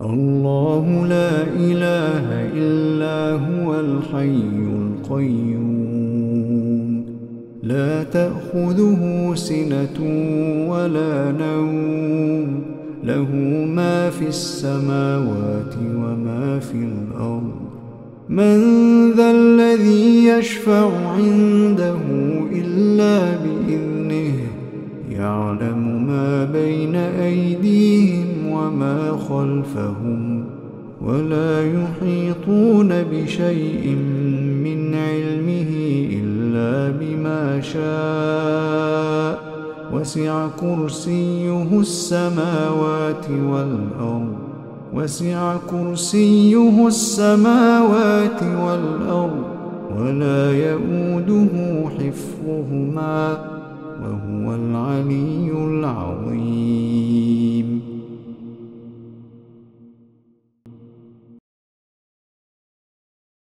الله لا إله إلا هو الحي القيوم لا تأخذه سنة ولا نوم له ما في السماوات وما في الأرض من ذا الذي يشفع عنده إلا بإذنه يعلم ما بين أيديهم وما خلفهم ولا يحيطون بشيء من علمه إلا بما شاء وسع كرسيه السماوات والأرض ولا يؤوده حفظهما وهو العلي العظيم.